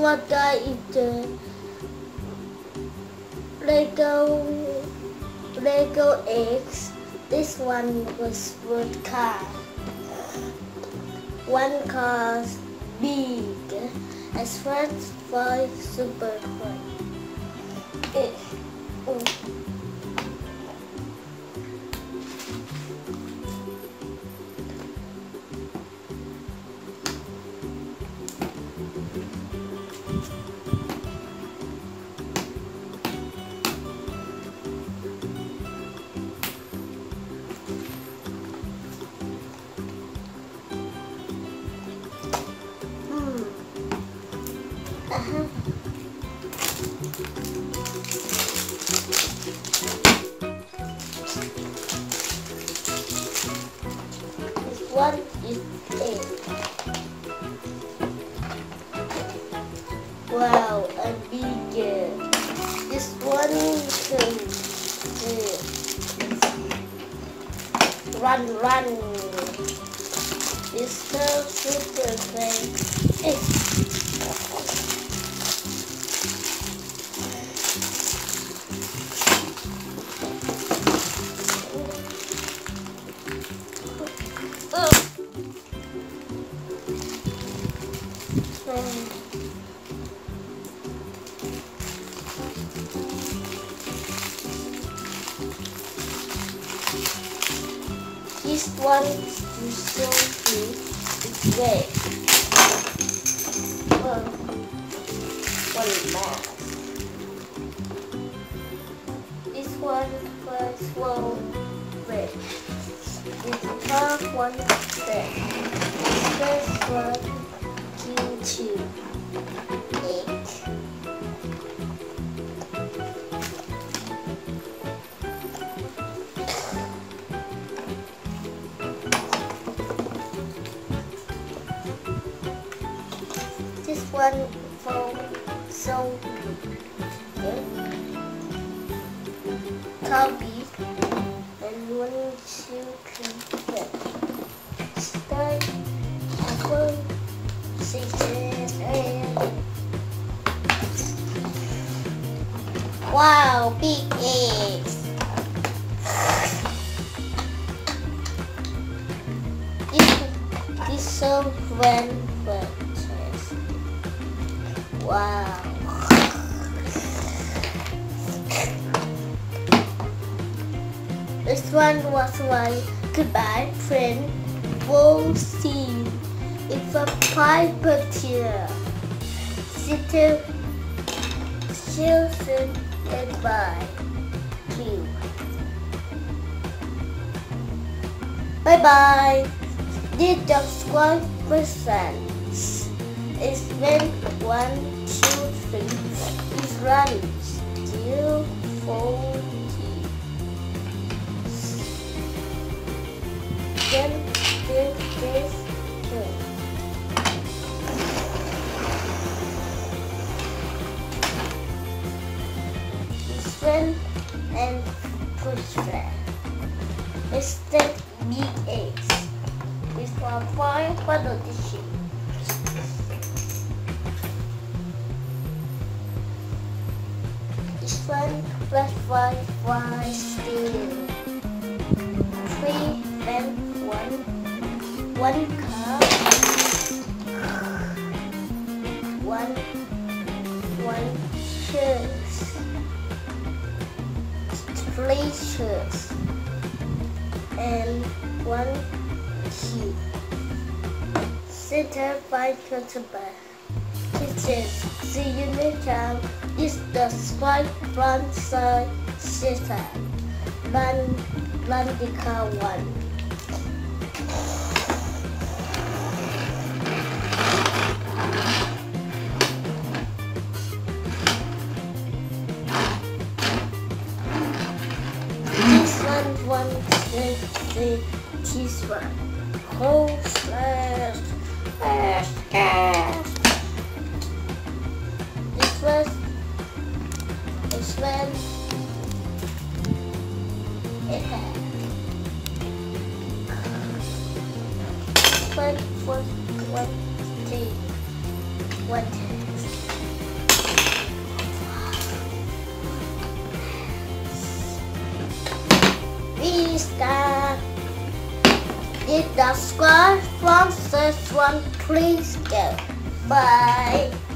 one guy is the Lego eggs. This one was wood car. One car's big as French fry super fun. This one is egg. Wow, a bigger. This one can run. This so super fast. This one is so cute. It's red. One mask. This one was slow red. This top one red. This one Q2. 8. This one for so good. Copy and 1, 2, 3, 4. Start. Apple. 6 and wow, big eggs. This so fun. Wow. This one was my goodbye friend. We'll see. It's a piper tear. Sitter, children, and bye. Bye bye. Did subscribe percents. It's when 1, 2, 3 is running. Still 40. Then this two. Listen and push back. It's the big eggs. This one fine for the dish. This one plus 5 still. 3 and 1 cup. 1 shirts. 3 shirts. And 1 key. Center by customer. Kisses. See you next time. Is the spike front side sister. Run the car 1. This one, whole slash. This was it had. One, 2, 1, Restart. If the squad from this one, please go. Bye.